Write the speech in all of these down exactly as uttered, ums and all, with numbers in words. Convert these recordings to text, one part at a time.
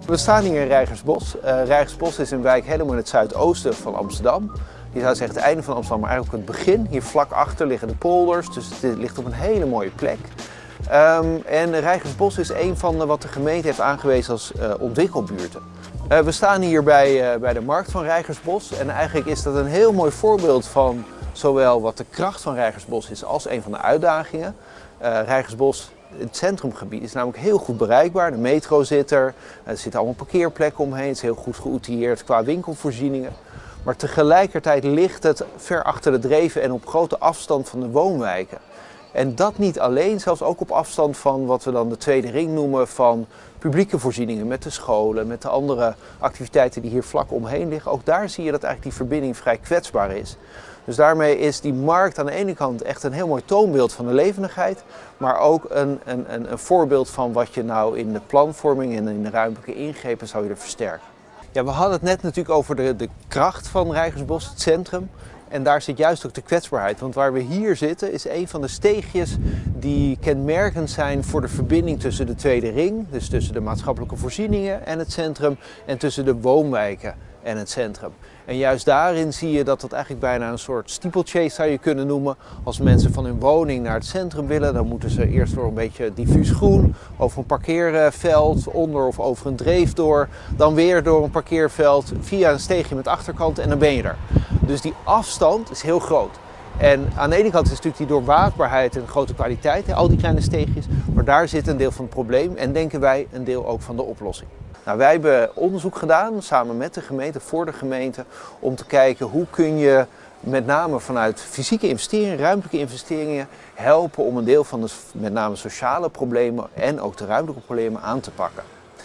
We staan hier in Rijgersbos. Uh, Rijgersbos is een wijk helemaal in het zuidoosten van Amsterdam. Je zou zeggen het einde van Amsterdam, maar eigenlijk het begin. Hier vlak achter liggen de polders, dus het ligt op een hele mooie plek. Um, en Rijgersbos is een van de, wat de gemeente heeft aangewezen als uh, ontwikkelbuurten. Uh, we staan hier bij, uh, bij de markt van Rijgersbos en eigenlijk is dat een heel mooi voorbeeld van zowel wat de kracht van Rijgersbos is als een van de uitdagingen. Uh, Rijgersbos, het centrumgebied, is namelijk heel goed bereikbaar. De metro zit er, er zitten allemaal parkeerplekken omheen, het is heel goed geoutilleerd qua winkelvoorzieningen. Maar tegelijkertijd ligt het ver achter de dreven en op grote afstand van de woonwijken. En dat niet alleen, zelfs ook op afstand van wat we dan de tweede ring noemen van publieke voorzieningen met de scholen, met de andere activiteiten die hier vlak omheen liggen. Ook daar zie je dat eigenlijk die verbinding vrij kwetsbaar is. Dus daarmee is die markt aan de ene kant echt een heel mooi toonbeeld van de levendigheid, maar ook een, een, een, een voorbeeld van wat je nou in de planvorming en in de ruimtelijke ingrepen zou willen versterken. Ja, we hadden het net natuurlijk over de, de kracht van Rijgersbos, het centrum. En daar zit juist ook de kwetsbaarheid. Want waar we hier zitten is een van de steegjes die kenmerkend zijn voor de verbinding tussen de tweede ring. Dus tussen de maatschappelijke voorzieningen en het centrum en tussen de woonwijken en het centrum. En juist daarin zie je dat dat eigenlijk bijna een soort steeplechase zou je kunnen noemen. Als mensen van hun woning naar het centrum willen, dan moeten ze eerst door een beetje diffuus groen, over een parkeerveld, onder of over een dreef door. Dan weer door een parkeerveld, via een steegje met achterkant en dan ben je er. Dus die afstand is heel groot. En aan de ene kant is natuurlijk die doorwaadbaarheid en grote kwaliteit, hè, al die kleine steegjes. Maar daar zit een deel van het probleem en denken wij een deel ook van de oplossing. Nou, wij hebben onderzoek gedaan, samen met de gemeente, voor de gemeente, om te kijken hoe kun je met name vanuit fysieke investeringen, ruimtelijke investeringen, helpen om een deel van de met name sociale problemen en ook de ruimtelijke problemen aan te pakken.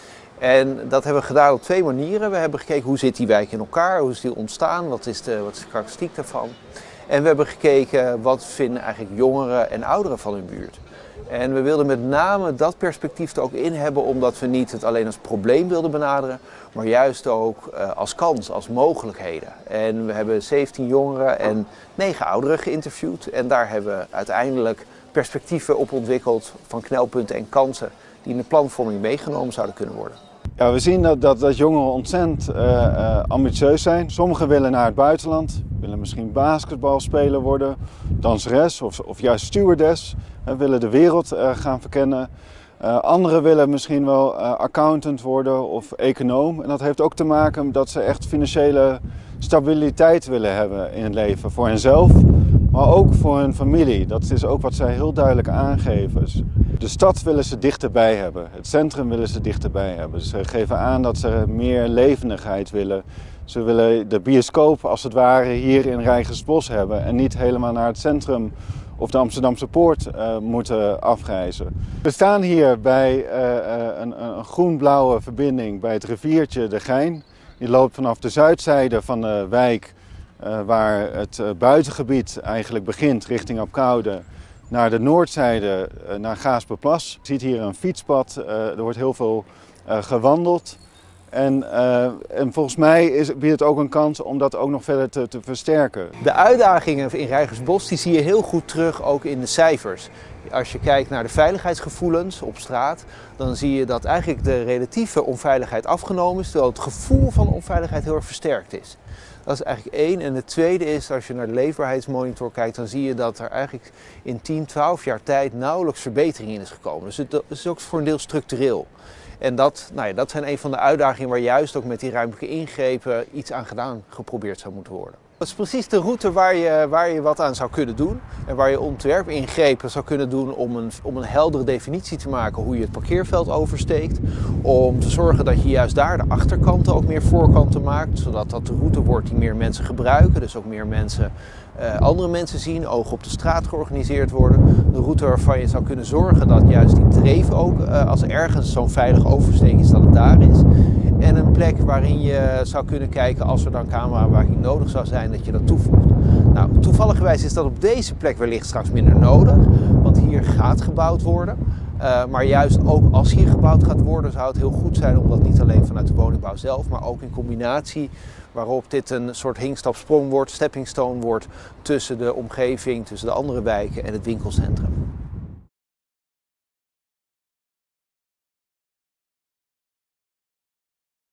En dat hebben we gedaan op twee manieren. We hebben gekeken hoe zit die wijk in elkaar, hoe is die ontstaan, wat is de, wat is de karakteristiek daarvan. En we hebben gekeken wat vinden eigenlijk jongeren en ouderen van hun buurt. En we wilden met name dat perspectief er ook in hebben, omdat we niet het alleen als probleem wilden benaderen, maar juist ook uh, als kans, als mogelijkheden. En we hebben zeventien jongeren en negen ouderen geïnterviewd en daar hebben we uiteindelijk perspectieven op ontwikkeld van knelpunten en kansen die in de planvorming meegenomen zouden kunnen worden. Ja, we zien dat, dat, dat jongeren ontzettend uh, uh, ambitieus zijn. Sommigen willen naar het buitenland, willen misschien basketbalspeler worden, danseres of, of juist stewardess, uh, willen de wereld uh, gaan verkennen. Uh, anderen willen misschien wel uh, accountant worden of econoom. En dat heeft ook te maken met dat ze echt financiële stabiliteit willen hebben in het leven. Voor henzelf, maar ook voor hun familie. Dat is ook wat zij heel duidelijk aangeven. De stad willen ze dichterbij hebben, het centrum willen ze dichterbij hebben. Ze geven aan dat ze meer levendigheid willen. Ze willen de bioscoop als het ware hier in Rijgersbos hebben en niet helemaal naar het centrum of de Amsterdamse Poort uh, moeten afreizen. We staan hier bij uh, een, een groen-blauwe verbinding bij het riviertje de Gein. Die loopt vanaf de zuidzijde van de wijk, uh, waar het uh, buitengebied eigenlijk begint richting Apkoude, naar de noordzijde, uh, naar Gaasperplas. Je ziet hier een fietspad, uh, er wordt heel veel uh, gewandeld. En, uh, en volgens mij is, biedt het ook een kans om dat ook nog verder te, te versterken. De uitdagingen in Rijgersbos die zie je heel goed terug ook in de cijfers. Als je kijkt naar de veiligheidsgevoelens op straat, dan zie je dat eigenlijk de relatieve onveiligheid afgenomen is, terwijl het gevoel van onveiligheid heel erg versterkt is. Dat is eigenlijk één. En het tweede is, als je naar de leefbaarheidsmonitor kijkt, dan zie je dat er eigenlijk in tien, twaalf jaar tijd nauwelijks verbetering in is gekomen. Dus het is ook voor een deel structureel. En dat, nou ja, dat zijn een van de uitdagingen waar juist ook met die ruimtelijke ingrepen iets aan gedaan geprobeerd zou moeten worden. Dat is precies de route waar je, waar je wat aan zou kunnen doen en waar je ontwerpingrepen zou kunnen doen om een, om een heldere definitie te maken hoe je het parkeerveld oversteekt. Om te zorgen dat je juist daar de achterkanten ook meer voorkanten maakt, zodat dat de route wordt die meer mensen gebruiken, dus ook meer mensen, uh, andere mensen zien, ogen op de straat georganiseerd worden. De route waarvan je zou kunnen zorgen dat juist die dreef ook, uh, als er ergens zo'n veilig oversteek is, dat het daar is. En een plek waarin je zou kunnen kijken als er dan camerabewaking nodig zou zijn, dat je dat toevoegt. Nou, toevalligerwijs is dat op deze plek wellicht straks minder nodig, want hier gaat gebouwd worden. Uh, maar juist ook als hier gebouwd gaat worden, zou het heel goed zijn om dat niet alleen vanuit de woningbouw zelf, maar ook in combinatie waarop dit een soort hinkstap-sprong wordt, stepping stone wordt tussen de omgeving, tussen de andere wijken en het winkelcentrum.